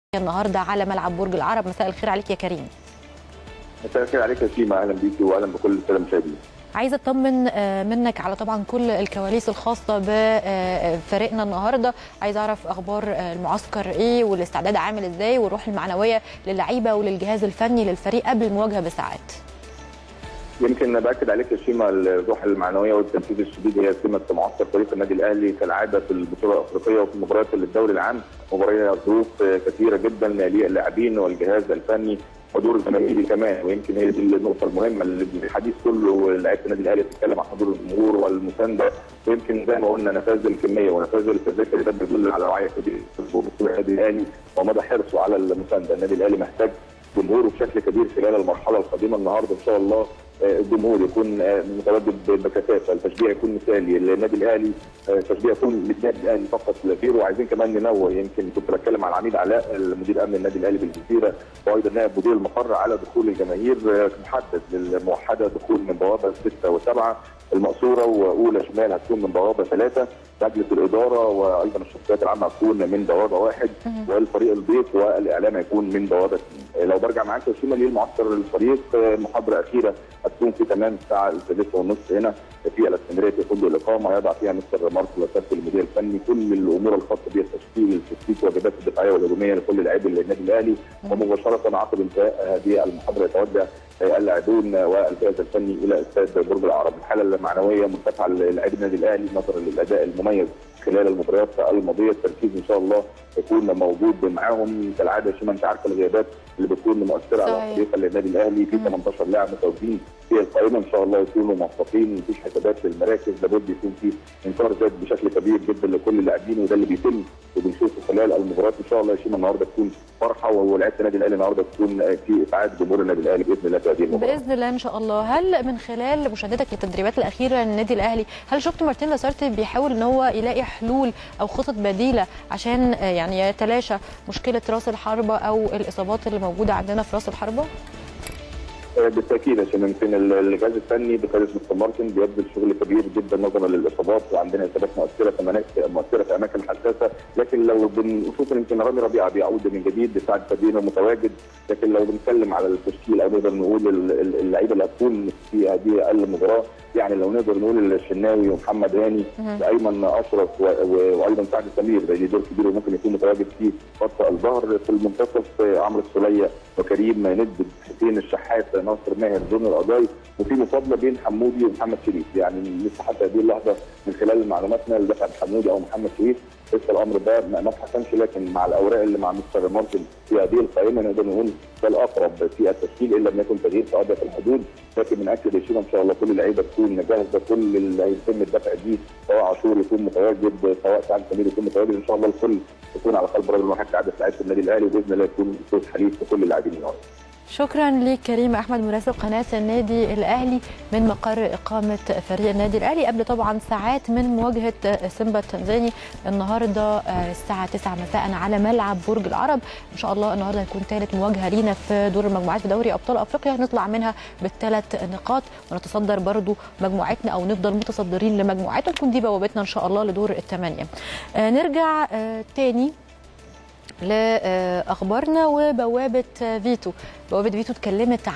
النهارده على ملعب برج العرب. مساء الخير عليك يا كريم. مساء الخير عليك يا سيما، اهلا بيكي واهلا بكل الساده المشاهدين. عايزه اطمن منك على طبعا كل الكواليس الخاصه بفريقنا النهارده، عايزه اعرف اخبار المعسكر ايه والاستعداد عامل ازاي والروح المعنويه للعيبه وللجهاز الفني للفريق قبل المواجهه بساعات. يمكن باكد عليك يا شيما، الروح المعنويه والتركيز الشديد هي سمه معسكر فريق النادي الاهلي كالعاده في البطوله الافريقيه وفي مباريات الدوري العام. مباريات ظروف كثيره جدا للاعبين والجهاز الفني حضور الجماهيري كمان، ويمكن هي دي النقطه المهمه اللي الحديث كله لعيبه النادي الاهلي بتتكلم عن حضور الجمهور والمسانده، ويمكن زي ما قلنا نفاذ الكميه ونفاذ التذاكر ده بيدل على وعي كبير في النادي الاهلي ومدى حرصه على المسانده. النادي الاهلي محتاج جمهوره بشكل كبير خلال المرحله القادمه. النهارده ان شاء الله الجمهور يكون متواجد بكثافه، التشجيع يكون مثالي للنادي الاهلي، التشجيع يكون للنادي الاهلي فقط لا غير. وعايزين كمان ننوه، يمكن كنت بتكلم مع العميد علاء المدير امن النادي الاهلي بالجزيره وايضا نائب مدير المقر على دخول الجماهير، محدد للموحده دخول من بوابه 6 و7، المقصوره واولى شمال هتكون من بوابه 3، مجلس الاداره وايضا الشخصيات العامه هتكون من بوابه 1، والفريق الضيف والاعلام هيكون من بوابه 2. لو برجع معاك يا شيما للمعسكر الفريق، محاضره اخيره هتكون في تمام الساعه 6:30 هنا في الاسكندريه في فندق الاقامه، يضع فيها مستر ماركو لاسارتي المدير الفني كل الامور الخاصه بالتشكيل، تثبيت واجبات الدفاعيه والهجوميه لكل لاعبي النادي الاهلي. ومباشره عقب انتهاء هذه المحاضره يتوجه اللاعبون والجهاز الفني الى استاد برج العرب. الحاله المعنويه مرتفعه للاعبي النادي الاهلي نظرا للاداء المميز خلال المباريات الماضيه. التركيز ان شاء الله يكون موجود معاهم كالعاده. شيما انت عارفه الغيابات اللي بتكون مؤثره على فريق النادي الاهلي، في 18 لاعب متواجدين في القائمه، ان شاء الله يكونوا موفقين، مفيش حسابات للمراكز، لابد يكون في انكار ذات بشكل كبير جدا لكل اللاعبين، وده اللي بيتم وبنشوفه خلال المباريات. ان شاء الله يا شيما النهارده تكون فرحه، ولاعيبه النادي الاهلي النهارده تكون في اسعاد جمهور النادي الاهلي باذن الله في هذه المباراه. باذن الله ان شاء الله. هل من خلال مشاهدتك للتدريبات الاخيره للنادي الاهلي هل شفت مارتين لاسارتي بيحاول ان هو يلاقي حلول او خطط بديله عشان يعني يتلاشى مشكله راس الحربه او الاصابات اللي موجوده عندنا في راس الحربه؟ بالتاكيد عشان يمكن الجهاز الفني بقياده مستر مارتن بيبذل شغل كبير جدا نظرا للاصابات، وعندنا اصابات مؤثره في اماكن حساسه، لكن لو بنشوف يمكن رامي ربيعه بيعود من جديد، سعد فدينا متواجد، لكن لو بنتكلم على التشكيل او نقدر نقول اللعيبه اللي هتكون في هذه المباراه، يعني لو نقدر نقول الشناوي ومحمد هاني وايمن اشرف وايضا سعد سمير ده دور كبير وممكن يكون متواجد في خط الظهر. في المنتصف عمرو السوليه وكريم ندب، حسين الشحات، ناصر ماهر، جون القضاي، وفي مفاضله بين حمودي ومحمد شريف. يعني لسه حتى هذه اللحظه من خلال معلوماتنا لدفع حمودي او محمد شريف لسه الامر ده ما اتحسمش، لكن مع الاوراق اللي مع مستر مارتن في هذه القائمه نقدر نقول ده الاقرب في التشكيل، الا لم يكن تغيير في اضيق الحدود. لكن بنأكد يا شيما ان شاء الله كل اللعيبه تكون جاهزه، كل اللي هيتم الدفع دي سواء عاشور يكون متواجد، سواء سعد سمير يكون متواجد، ان شاء الله الكل يكون على قلب رجل واحد كعاده لعيبه النادي الاهلي، وباذن الله يكون صوت حليف لكل اللاعبين النهارده. شكرا ليك كريم احمد مراسل قناه النادي الاهلي من مقر اقامه فريق النادي الاهلي قبل طبعا ساعات من مواجهه سيمبا التنزاني النهارده الساعه 9 مساء على ملعب برج العرب. ان شاء الله النهارده هيكون ثالث مواجهه لينا في دور المجموعات في دوري ابطال افريقيا، نطلع منها بالثلاث نقاط ونتصدر برضو مجموعتنا او نفضل متصدرين لمجموعتنا، تكون دي بوابتنا ان شاء الله لدور الثمانيه. نرجع تاني لاخبارنا وبوابه فيتو. بوابه فيتو اتكلمت